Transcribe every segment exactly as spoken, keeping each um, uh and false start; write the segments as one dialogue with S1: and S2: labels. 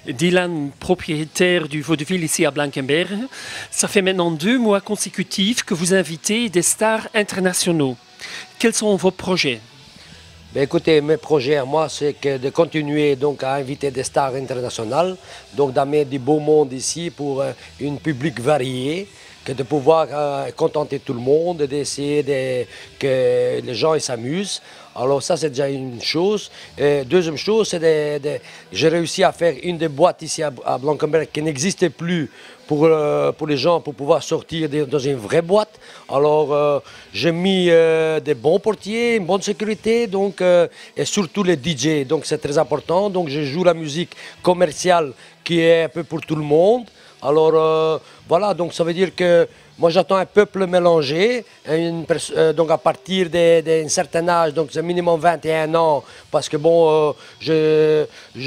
S1: Dylan, propriétaire du Vaudeville ici à Blankenberge. Ça fait maintenant deux mois consécutifs que vous invitez des stars internationaux. Quels sont vos projets?
S2: Ben écoutez, mes projets à moi, c'est que de continuer donc à inviter des stars internationales, donc d'amener du beau monde ici pour euh, un public varié, que de pouvoir euh, contenter tout le monde, d'essayer de, que les gens s'amusent. Alors ça, c'est déjà une chose. Et deuxième chose, c'est de, de j'ai réussi à faire une des boîtes ici à, à Blankenberge qui n'existait plus pour, euh, pour les gens, pour pouvoir sortir de, dans une vraie boîte. Alors euh, j'ai mis euh, des bons portiers, une bonne sécurité, donc, euh, et surtout les D J. Donc c'est très important. Donc je joue la musique commerciale qui est un peu pour tout le monde. Alors euh, voilà, donc ça veut dire que moi j'attends un peuple mélangé, une euh, donc à partir d'un certain âge, donc c'est minimum vingt et un ans, parce que bon, euh, je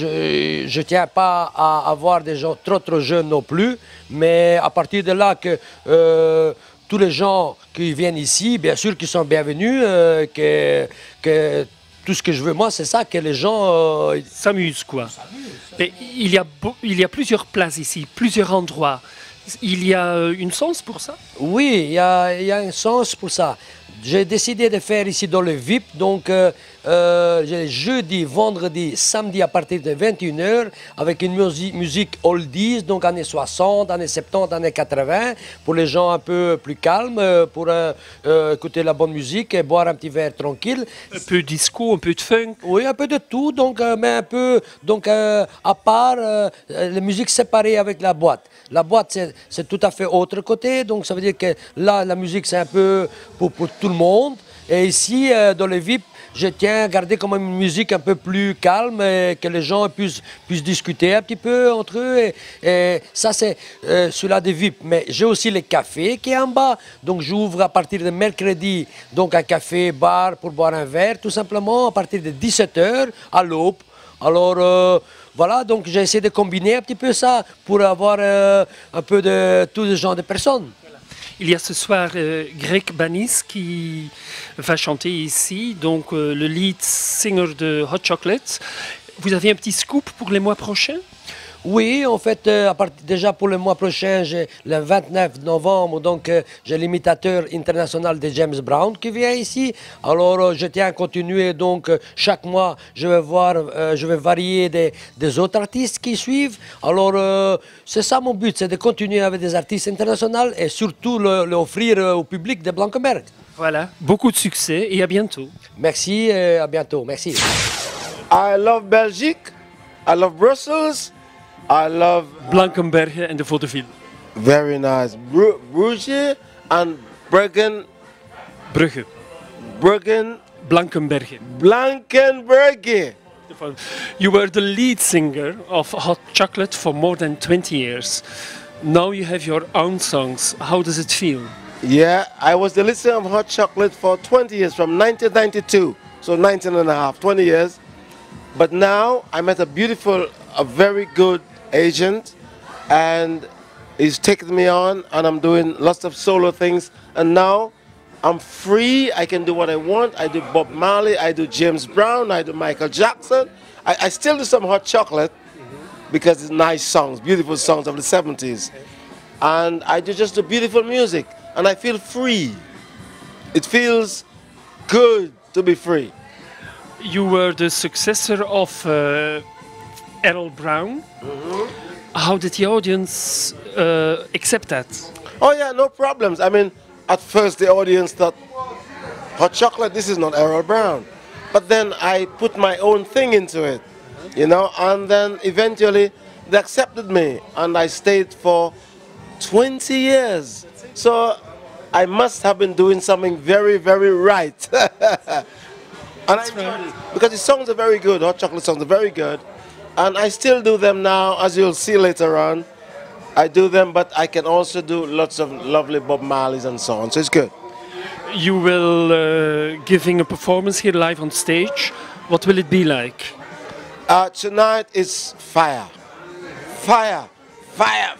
S2: je je tiens pas à avoir des gens trop trop jeunes non plus, mais à partir de là que euh, tous les gens qui viennent ici, bien sûr qu'ils sont bienvenus, euh, que, que tout ce que je veux, moi, c'est ça, que les gens euh,
S1: s'amusent, quoi. Mais il y a, il y a plusieurs places ici, plusieurs endroits. Il y a une sens pour ça?
S2: Oui, il y a, il y a un sens pour ça. J'ai décidé de faire ici dans le V I P, donc euh, euh, jeudi, vendredi, samedi à partir de vingt et une heures, avec une musique, musique oldies, donc années soixante, années soixante-dix, années quatre-vingts, pour les gens un peu plus calmes, pour euh, euh, écouter la bonne musique et boire un petit verre tranquille.
S1: Un peu disco, un peu de funk?
S2: Oui, un peu de tout, donc, euh, mais un peu, donc euh, à part, euh, les musiques séparées avec la boîte. La boîte, c'est tout à fait autre côté, donc ça veut dire que là, la musique, c'est un peu pour, pour tout le monde. Et ici, euh, dans le V I P, je tiens à garder quand même une musique un peu plus calme, et que les gens puissent, puissent discuter un petit peu entre eux. Et, et ça, c'est euh, celui-là de V I P. Mais j'ai aussi le café qui est en bas. Donc, j'ouvre à partir de mercredi, donc un café-bar pour boire un verre, tout simplement, à partir de dix-sept heures à l'aube. Alors, euh, voilà, donc j'ai essayé de combiner un petit peu ça pour avoir euh, un peu de tous les genres de personnes.
S1: Il y a ce soir euh, Greg Banis qui va chanter ici, donc euh, le lead singer de Hot Chocolate. Vous avez un petit scoop pour les mois prochains?
S2: Oui, en fait, euh, à part, déjà pour le mois prochain, j'ai le vingt-neuf novembre, donc euh, j'ai l'imitateur international de James Brown qui vient ici. Alors, euh, je tiens à continuer, donc euh, chaque mois, je vais voir, euh, je vais varier des, des autres artistes qui suivent. Alors, euh, c'est ça mon but, c'est de continuer avec des artistes internationaux et surtout l'offrir le, au public de Blankenberge.
S1: Voilà, beaucoup de succès et à bientôt.
S2: Merci et à bientôt, merci.
S3: I love Belgique, I love Brussels. I love
S1: Blankenberge and the Vaudeville.
S3: Very nice. Bru Bruges and Bergen.
S1: Brugge.
S3: Bergen.
S1: Blankenberge.
S3: Blankenberge.
S1: You were the lead singer of Hot Chocolate for more than twenty years. Now you have your own songs. How does it feel?
S3: Yeah, I was the lead singer of Hot Chocolate for twenty years, from nineteen ninety-two. So nineteen and a half, twenty years. But now I met a beautiful, a very good agent, and he's taken me on, and I'm doing lots of solo things, and now I'm free. I can do what I want. I do Bob Marley, I do James Brown, I do Michael Jackson. I, I still do some Hot Chocolate mm-hmm. because it's nice songs, beautiful songs of the seventies, and I do just the beautiful music, and I feel free. It feels good to be free.
S1: You were the successor of uh, Errol Brown. Mm-hmm. How did the audience uh, accept that?
S3: Oh yeah, no problems. I mean, at first the audience thought, Hot Chocolate, this is not Errol Brown. But then I put my own thing into it, you know, and then eventually they accepted me, and I stayed for twenty years. So I must have been doing something very, very right. And I enjoyed it, because the songs are very good, Hot Chocolate songs are very good. And I still do them now, as you'll see later on. I do them, but I can also do lots of lovely Bob Marleys and so on, so it's good.
S1: You will uh, giving a performance here live on stage. What will it be like?
S3: Uh, tonight is fire. Fire, fire,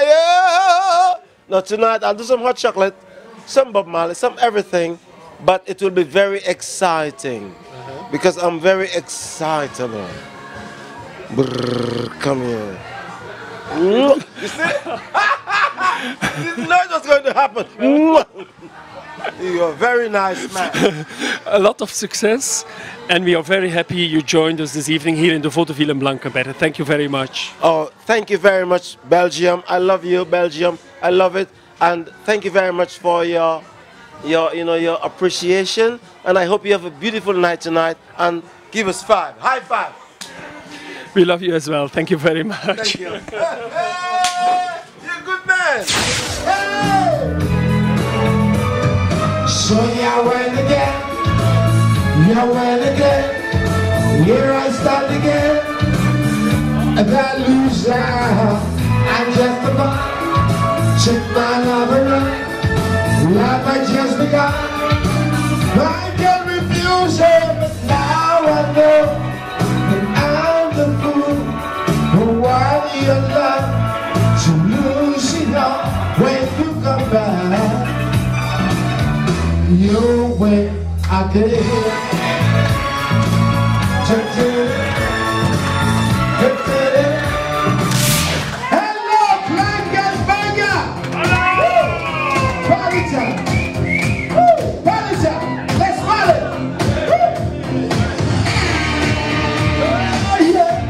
S3: fire! Now tonight I'll do some Hot Chocolate, some Bob Marley, some everything, but it will be very exciting, uh-huh. because I'm very excitable. Brrr, come here. You see? Didn't know it was going to happen. You're a very nice man.
S1: A lot of success, and we are very happy you joined us this evening here in the Vaudeville in Blankenberge. Thank you very much.
S3: Oh, thank you very much, Belgium. I love you, Belgium. I love it, and thank you very much for your, your, you know, your appreciation. And I hope you have a beautiful night tonight. And give us five. High five.
S1: We love you as well. Thank you very much.
S3: Thank you. Hey, you're a good man. Hey.
S4: So yeah, when again, yeah, when again, here I stand again, and I lose out. I'm just about to my lover run. Love I just begun. I can refuse it, but now I know that I'm the fool who want your love to lose it all when you come back. Your way I could hear. Hello, Blankers Banger! Hello! Party time! Woo! Party time! Let's party! Woo! Oh, yeah!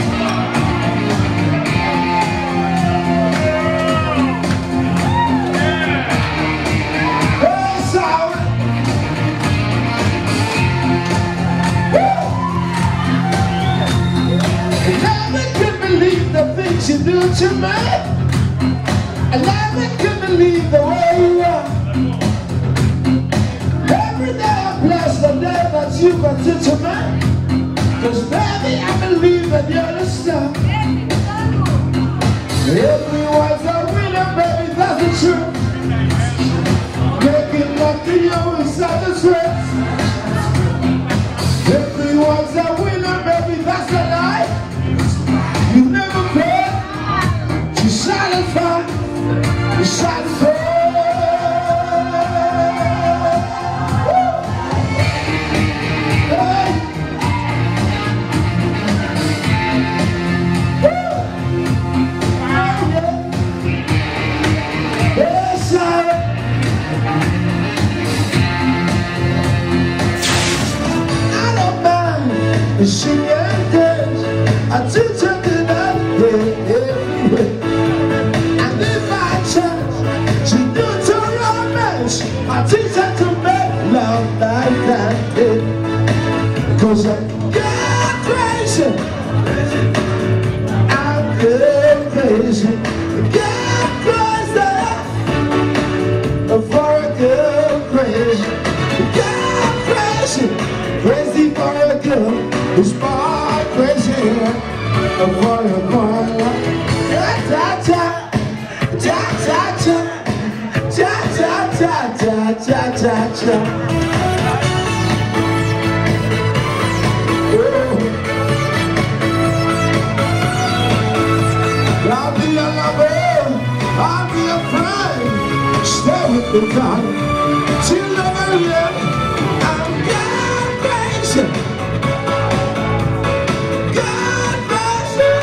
S4: Oh, sorry! The things you do to me, I never can believe the way you are. Every day I'm blessed the day that you got to me, cause baby I believe that you're the star. Everyone's a winner, baby, that's the truth. Making love to you is such a stress. Everyone's a winner, baby, that's a lie. You never quit, you satisfy, you satisfy. Hey. Yes, I I don't mind she and dance. I do take it up, yeah, yeah. And if I chance to do to romance, I teach her to make love like that, yeah. Cause I get crazy, I get crazy, get crazy for a girl, crazy, get crazy, crazy for a girl who's more crazy for a boy. Ta ta ta ta ta ta ta ta ta ta ta. I'll be a lover, I'll be a friend, stay with the God till the very end. I'm God crazy, God crazy,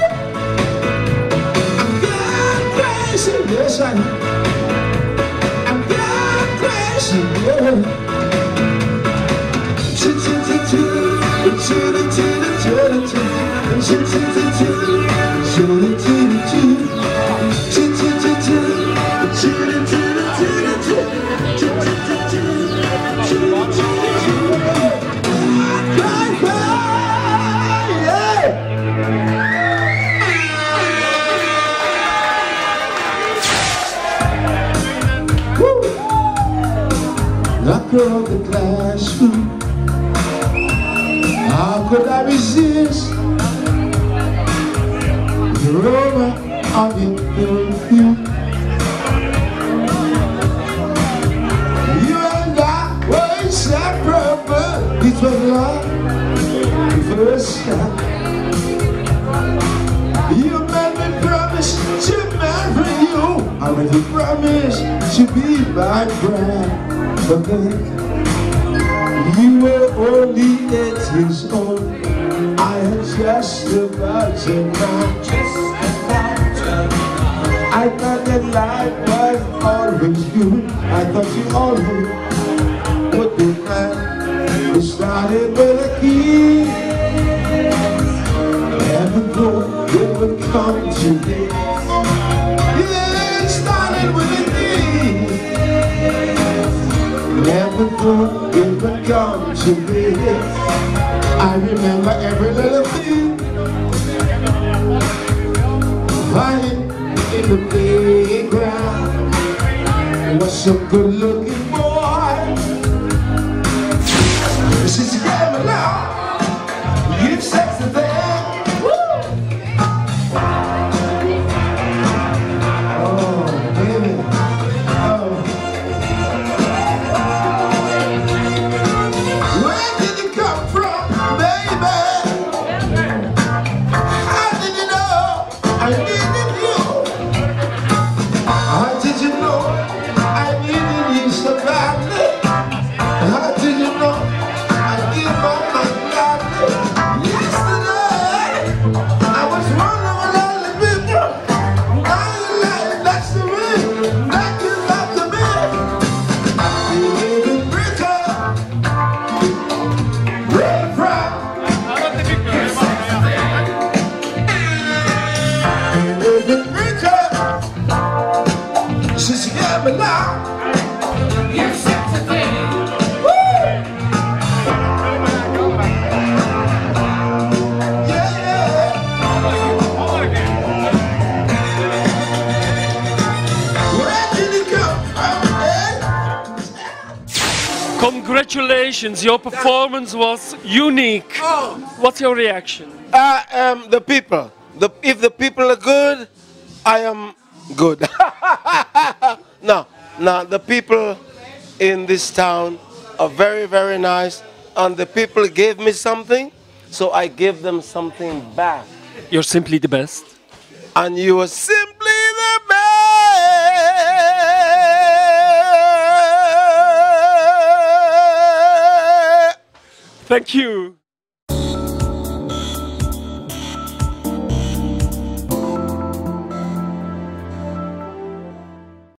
S4: I'm God crazy, yes I am. I'm God crazy, yeah. Choo choo choo choo, choo choo choo choo choo, choo choo choo choo. Choo choo choo, choo choo choo choo, choo choo choo choo, choo choo choo choo. Bye bye, yeah. Woo! Knock on the classroom. How could I resist? The aroma of your perfume. You and I were inseparable. It was love at first sight. You made me promise to marry you. I made you promise to be my bride. But then you were only eight years old. I am just about to know. Just about to know. I thought that life was always good. I thought you always would be mine. We started with a key. Never thought it would come to this. Yeah, it started with a key. Never thought it would come to this. I remember every little thing. Running in the playground was some good looking boy. Since you gave me now, you sexy thing.
S1: Congratulations, your performance was unique.
S3: Oh.
S1: What's your reaction?
S3: Uh, um, the people. The, if the people are good, I am good. no, no, the people in this town are very, very nice. And the people gave me something, so I gave them something back.
S1: You're simply the best.
S3: And you are simply the best.
S1: Thank you.